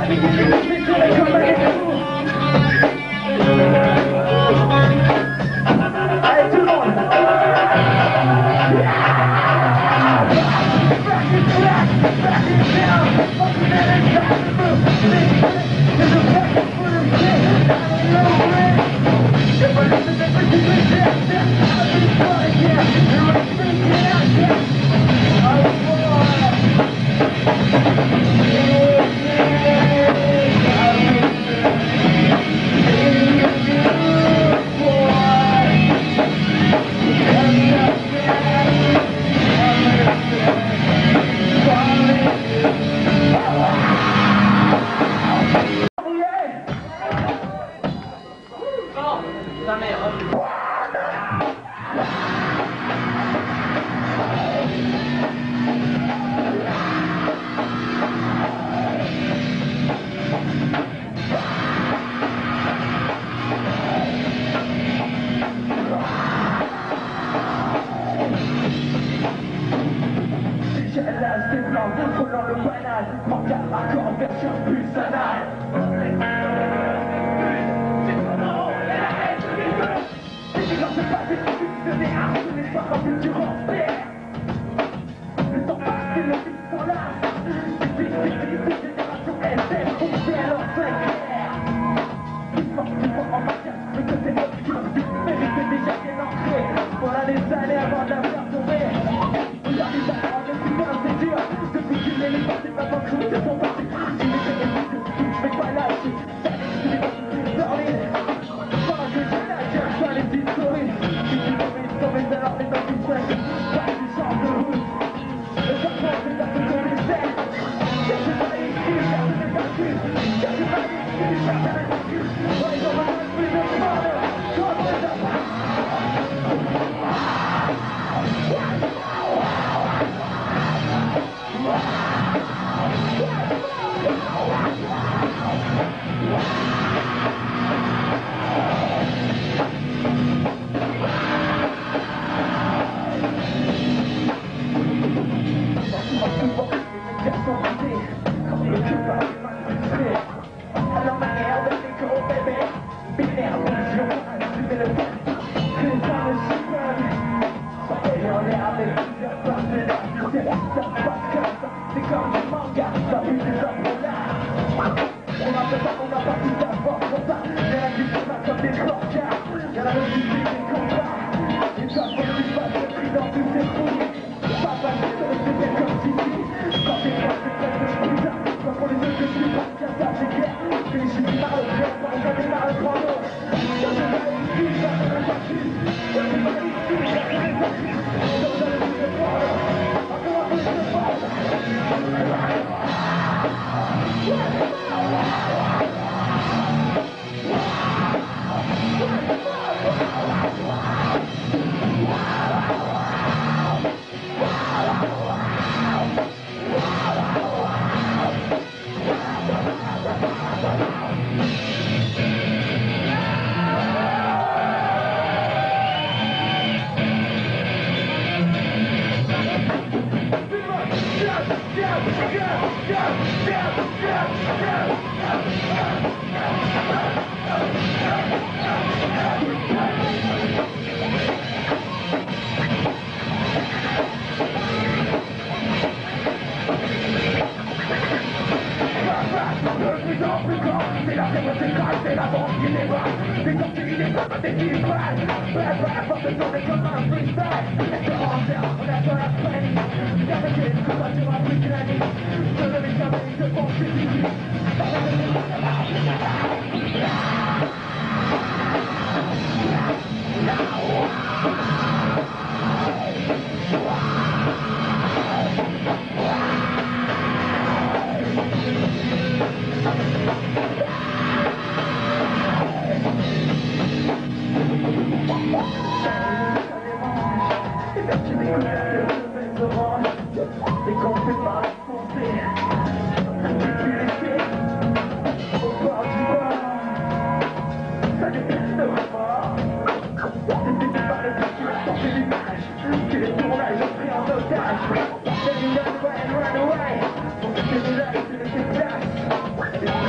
Run away,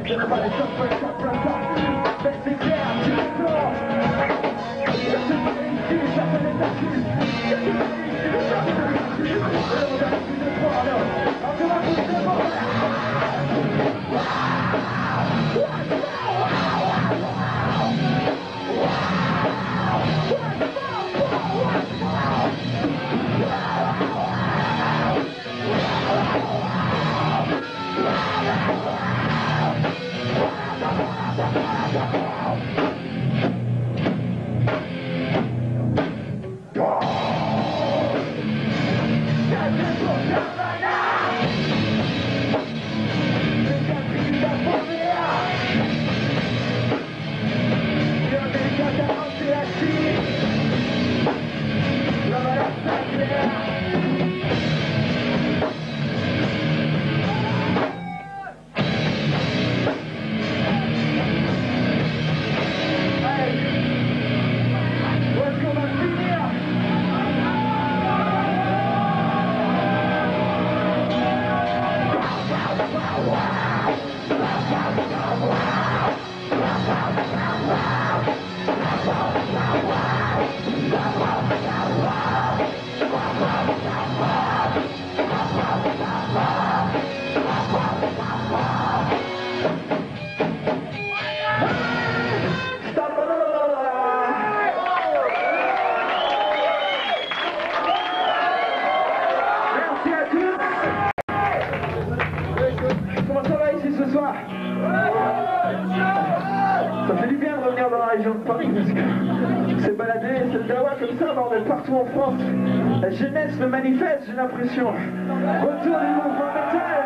C'est baladé, c'est le dawa comme ça, bordel, partout en France. La jeunesse le manifeste, j'ai l'impression. Retour du mouvement métal.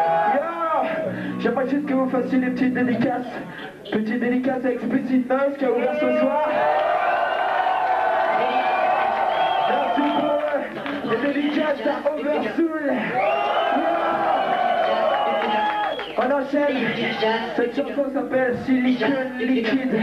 Yo, j'aimerais juste que vous fassiez des petites dédicaces. Petite dédicace à Explicit Noise qui a ouvert ce soir. Merci pour les dédicaces à Oversoul. On enchaîne. Cette chanson s'appelle Silicon Liquide.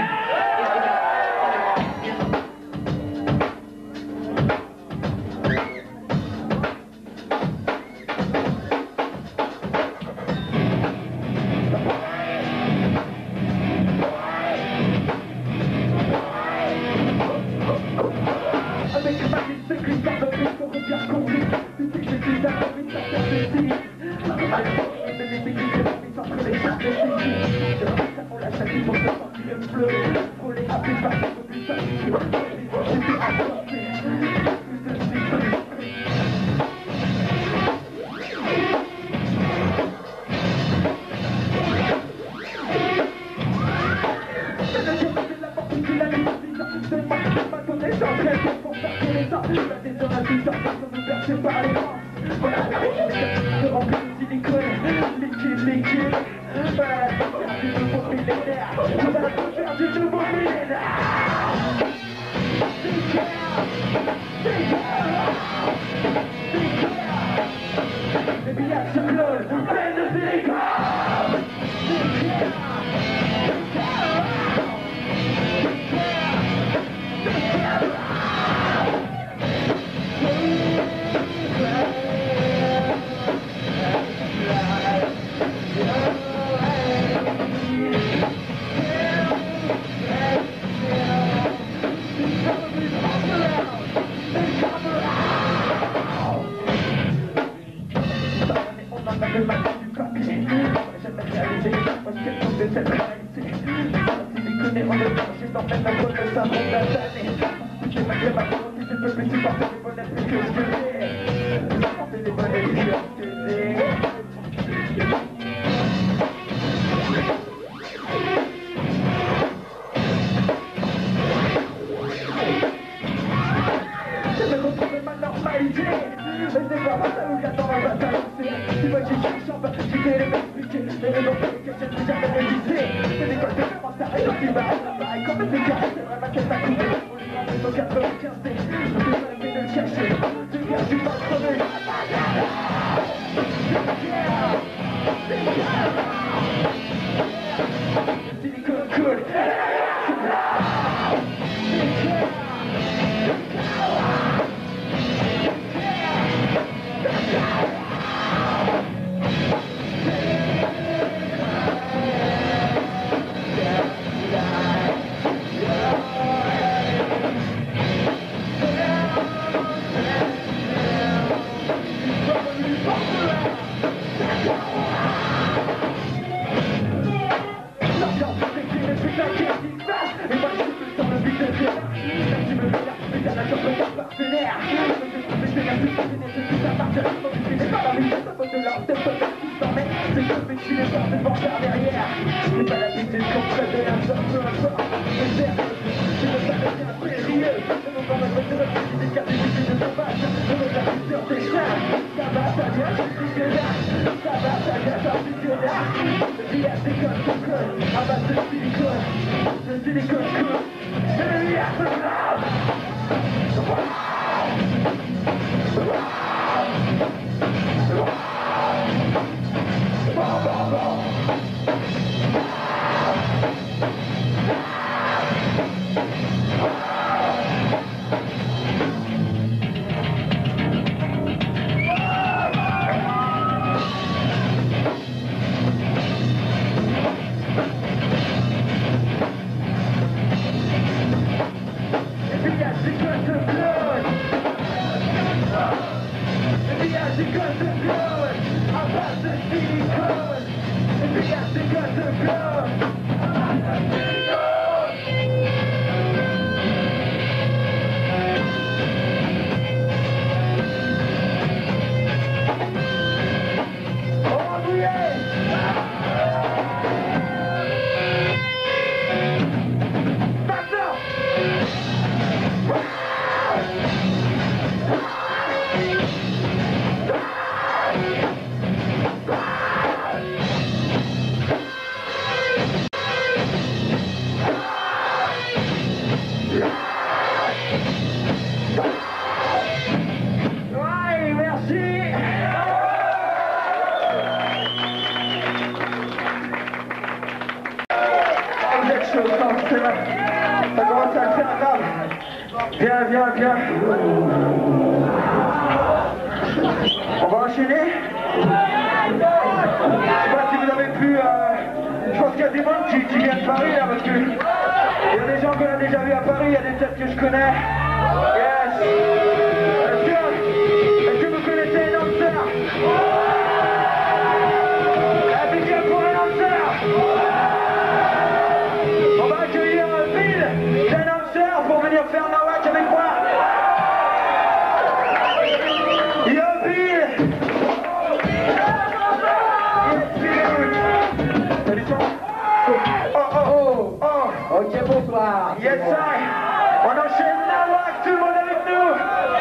alors t'es pas qui s'emmène. C'est comme tu les portes devant par derrière. C'est pas l'habitude qu'on ferait de la sorte, peu importe. Mais sérieux, tu veux pas devenir périlleux. C'est mon temps de voiture, des cartes de sauvage. On est la culture des chiens. Ça va, ça vient, je suis que là. Ça va, ça vient, j'en suis que là. Le village déconne, ton code. À base de silicone. De silicone cool. Et le village se lave. Ça commence à faire grave. Viens, viens, viens. On va enchaîner. Je sais pas si vous avez pu... je pense qu'il y a des gens qui viennent de Paris là, parce que il y a des gens qu'on a déjà vus à Paris, il y a des têtes que je connais. Yes. Est-ce que vous connaissez un danseur? Un big up pour un danseur. On va accueillir Bill, un danseur, pour venir faire Nawak avec moi. Yo Bill. Salut toi. Ok, bonsoir. Yes, I. On enchaîne Nawak, tout le monde avec nous.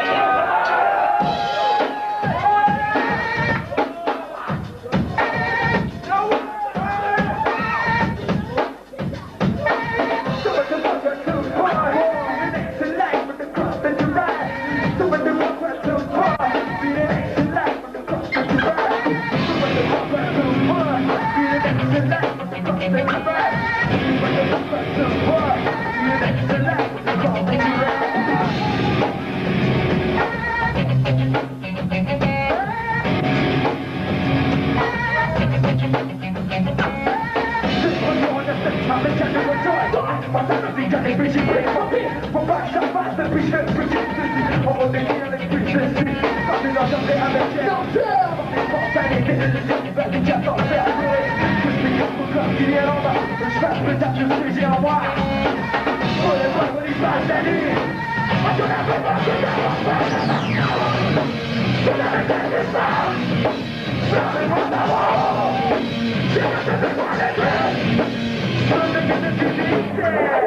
Faut pas que ça passe depuis je fais le petit on redéfinit avec plus je suis quand je l'entendrai avec elle danseur des spontanéités des va du 14 faire jouer que je m'écoute mon corps qui est en bas que je fasse peut-être le sujet en moi pour les voir qu'on y passe la nuit moi je n'avais pas que d'avoir pas je n'avais pas que ça fermez-moi d'avoir j'ai pas besoin d'être je ne veux que de mystère.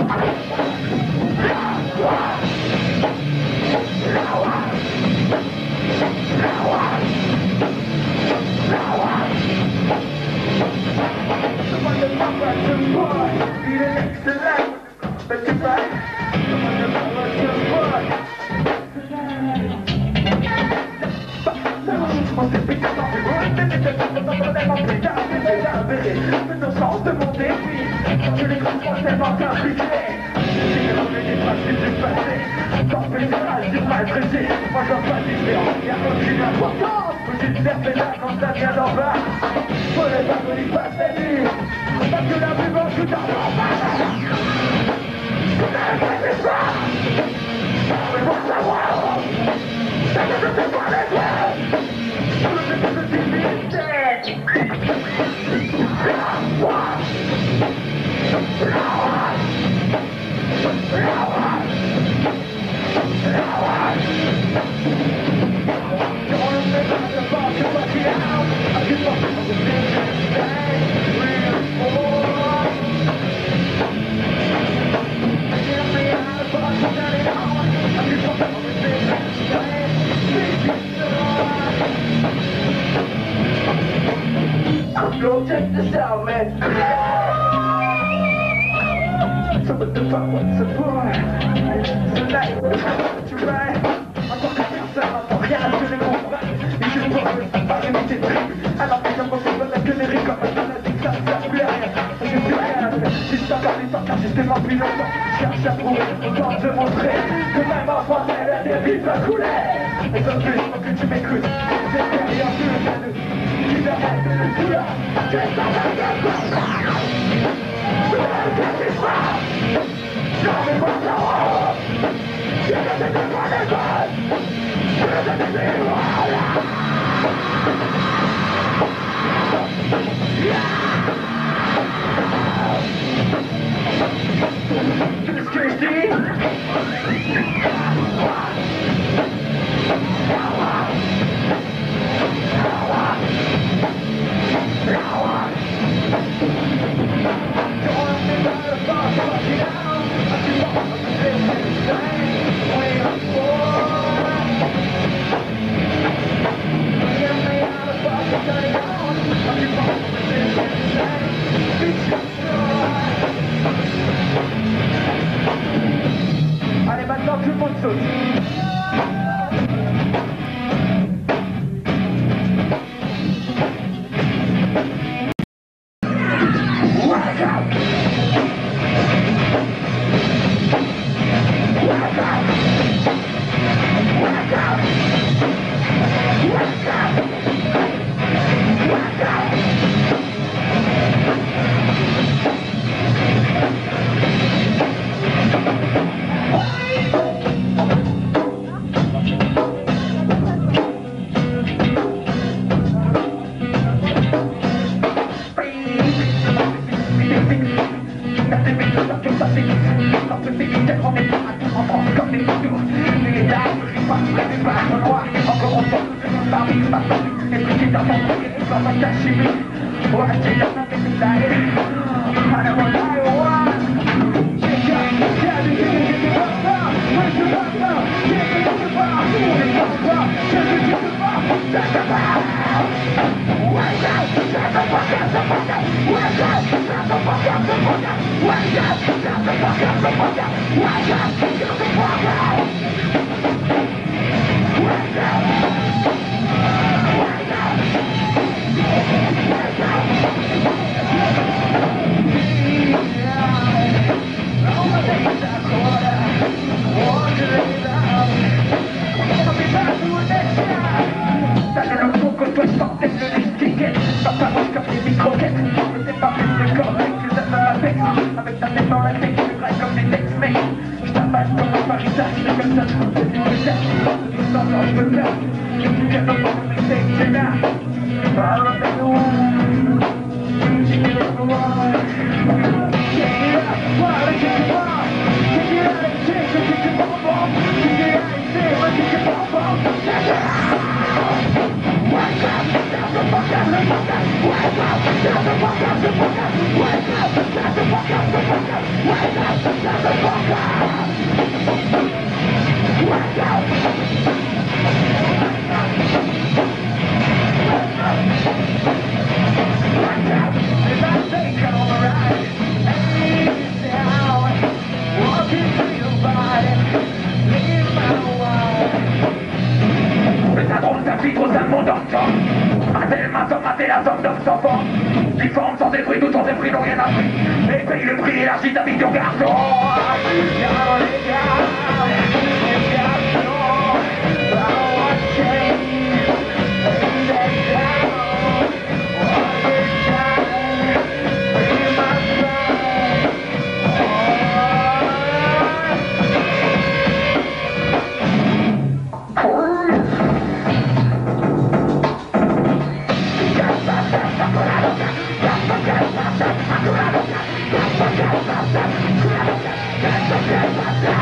Sans demander, je les comprends tellement compliqués. J'ai revenu des principes du passé. Sans pétrage, du mal pressé. Moi j'en pas différent, y'a aucune importance. Faut juste faire pédale quand ça vient d'en bas. Faut les pas qu'on y passe la nuit. Parce que la plus bonne tout en bas. Tout à la fin c'est ça. Mais pour savoir, ça ne te fait pas les doigts. Je ne sais pas si yeah. check this out, man. So what the fuck, what's the point? Tonight, tu ride. Encore que personne n'entend rien, je les comprends. Et je vois que ça paraît mais c'est triste. Alors que j'aime beaucoup la connerie comme un maladie, ça ne sert plus à rien. J'ai plus rien à faire, j'ai juste encore les temps car j'ai tellement plus longtemps. Je cherche à prouver, autant te montrer que même en français, la débit va couler. Et ça plus, faut que tu m'écoutes. J'ai derrière plus le cadeau. Tu arrêtes de le douleur. Tu es pas mal de quoi. Qu'est-ce que je dis? Allez, maintenant tout le monde saute. Yeah.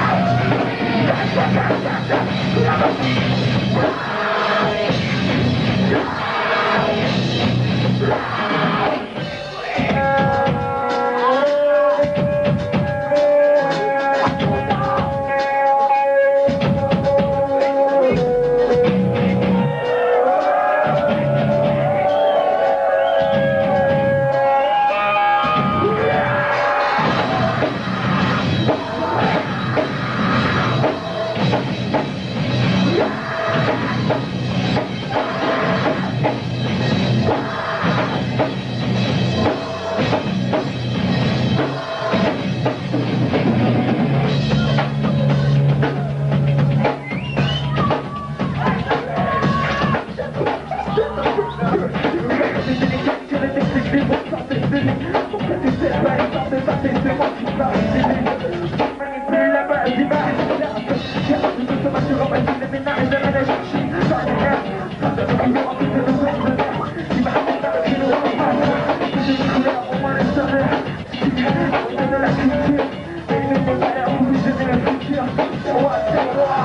qui pour que tu sais pas les temps de passer, c'est moi qui parle, c'est lui. Je manipule la base d'image, car tout se va sur un bâtiment, les ménages, les ménages archives, ça y est, ça se fait toujours en toute de nos hommes de mer, qui va ramener dans le film, on va pas, c'est une couleur, au moins les saveurs, si tu veux, on de la culture, et il ne faut pas l'air où vous aimez le futur, c'est moi, c'est moi.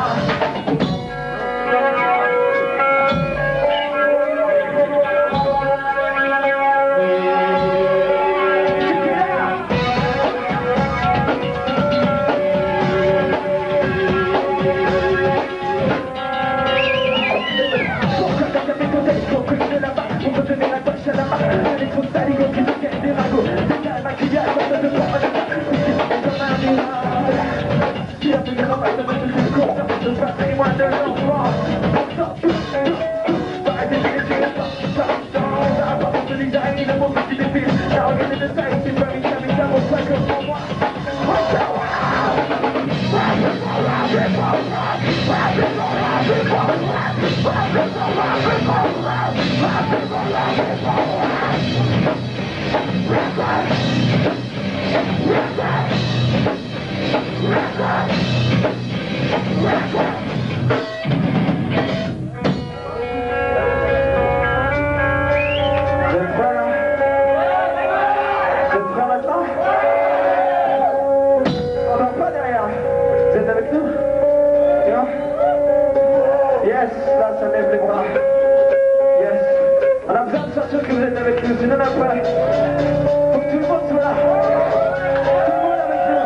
Sinon après, faut que tout le monde soit là. Tout le monde avec nous.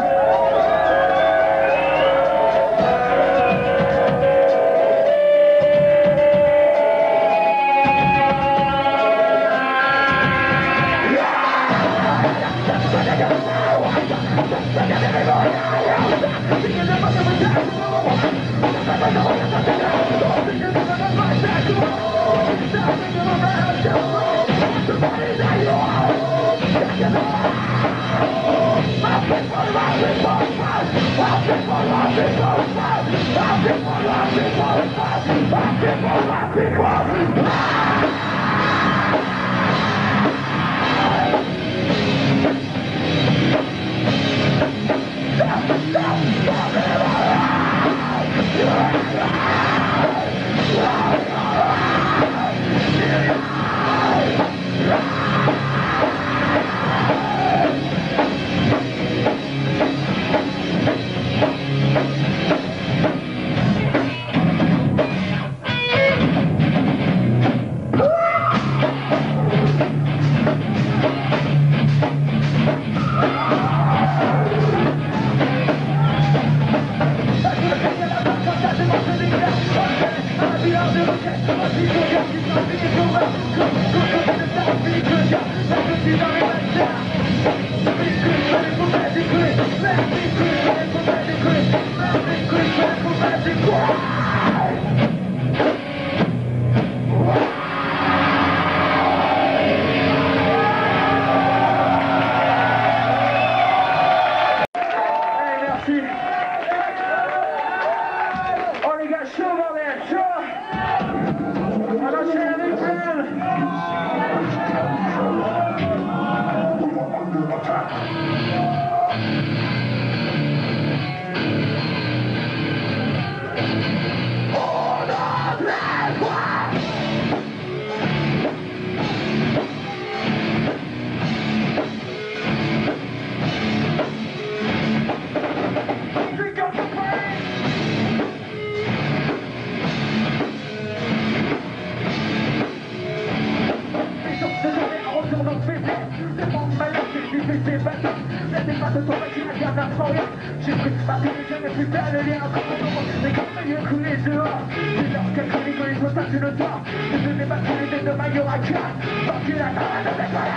J'ai pris ma vie, je ne plus belle, le lien entre nous. Mais comme le lieu coulé dehors, c'est lorsqu'elle connaît que les autres tu le dors. Je devais battre les têtes de Majorca. Parce que la parade avec la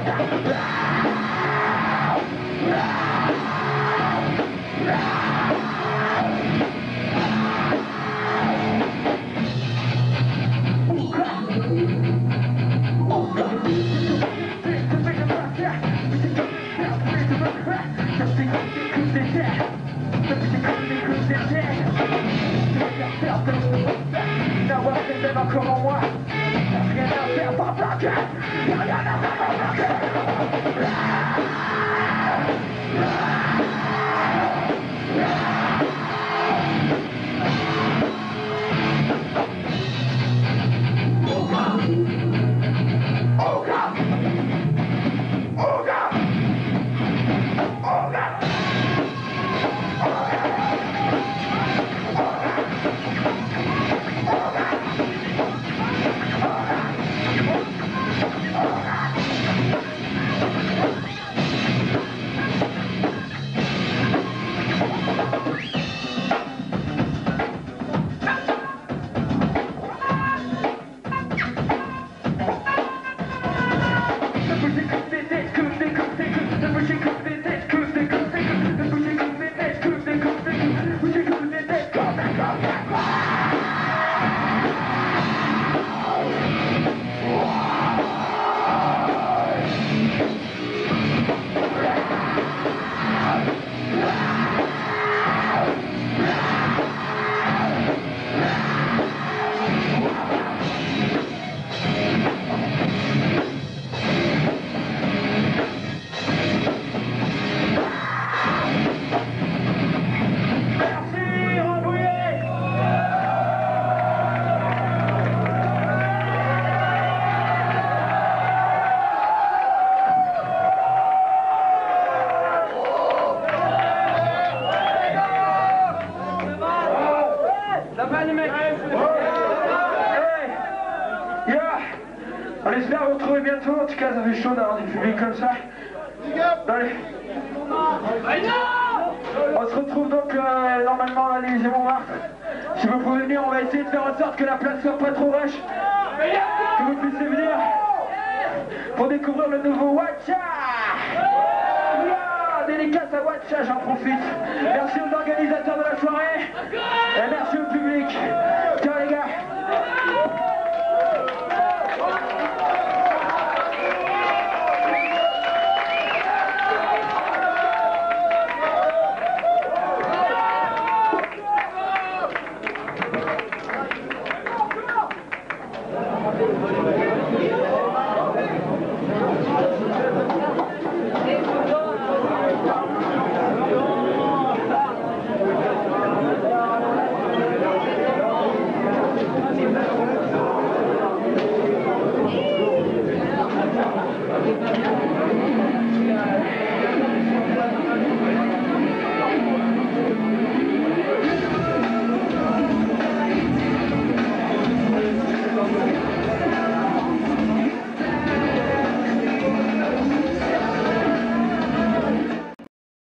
encore en moi, rien à faire, pas plaquer, rien à faire, pas plaquer. dédicace, ça fait chaud d'avoir du public comme ça. Allez. On se retrouve donc normalement à l'Élysée Montmartre. Si vous pouvez venir, on va essayer de faire en sorte que la place soit pas trop rush. Que vous puissiez venir pour découvrir le nouveau Watcha. Dédicace à Watcha, j'en profite. Merci aux organisateurs de la soirée et merci au public.